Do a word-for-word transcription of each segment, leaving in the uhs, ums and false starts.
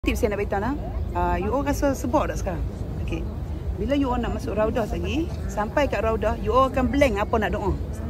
Tips saya nak beritahu lah. Uh, you all rasa sebab tak sekarang? Okay. Bila you all nak masuk raudah lagi, sampai kat raudah, you all akan blank apa nak doa.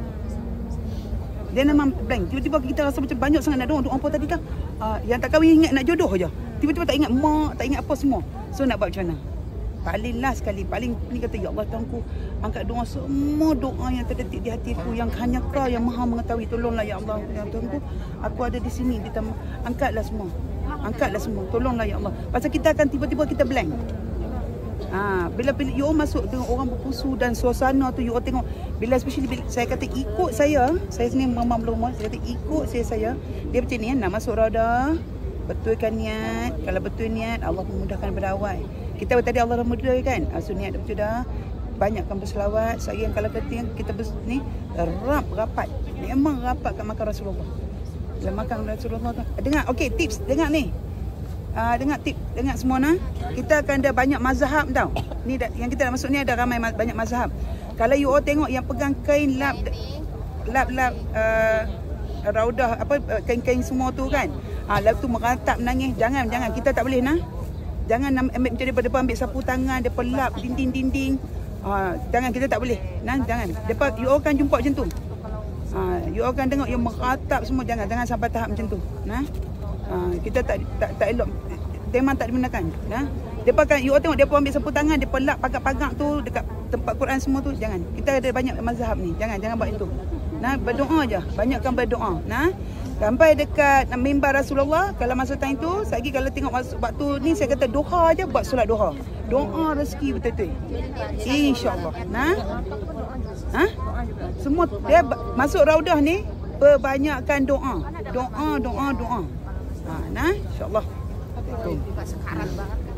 Dia memang blank. Tiba-tiba kita rasa macam banyak sangat nak doa. Doa apa tadi kan? Uh, yang tak kahwin ingat nak jodoh je. Tiba-tiba tak ingat mak, tak ingat apa semua. So nak buat macam mana? Paling last sekali, paling ni kata, ya Allah Tuhanku, angkat doa semua doa yang terdetik di hatiku, yang hanya Kau yang maha mengetahui. Tolonglah ya Allah, ya Tuhanku, aku ada di sini, kita angkatlah semua. Angkatlah semua, tolonglah ya Allah. Pasal kita akan tiba-tiba kita blank. Ha, bila, bila you all masuk dengan orang berpusu dan suasana tu, you all tengok. Bila especially bila saya kata ikut saya, saya sini mama belum saya kata ikut saya saya. Dia macam ni, nak masuk raudah, betulkan niat. Kalau betul niat, Allah memudahkan pada awal. Kita tadi Allah mudah kan. So niat betul dah. Banyakkan berselawat. Saya yang kalau kata kita bers, ni rap rapat. Memang rapat kat makan Rasulullah. Dalam makan Rasulullah tu. Dengar, okey, tips. Dengar ni. Uh, dengar tip. Dengar semua nah. Kita akan ada banyak mazhab tau. Ni yang kita nak masuk ni ada ramai banyak mazhab. Kalau you all tengok yang pegang kain lap lap lap uh, raudah apa kain-kain semua tu kan. Ah, uh, lap tu meratap menangis. Jangan, jangan. Kita tak boleh nah. Jangan ambil macam daripada depan ambil sapu tangan, depa lap dinding-dinding. Ah, jangan, kita tak boleh. Nah, jangan. Depa you all akan jumpa macam tu. Ha, you akan tengok yang meratap semua. Jangan jangan sampai tahap macam tu. Nah. Ha, kita tak tak tak elok. Memang tak dibenarkan. Nah. Depa kan you tengok depa ambil sapu tangan, depa lap pagak-pagak tu dekat tempat Quran semua tu. Jangan. Kita ada banyak mazhab ni. Jangan jangan buat itu. Nah, berdoa je. Banyakkan berdoa. Nah. Sampai dekat mimbar Rasulullah, kalau masa time tu, lagi kalau tengok waktu ni saya kata doa je, buat solat doa. Doa rezeki betul-betul. Insya-Allah. Nah. Ha? Semua dia masuk raudah ni perbanyakkan doa. Doa, doa, doa. Ha, nah, insya-Allah. Tapi juga sekarang banget.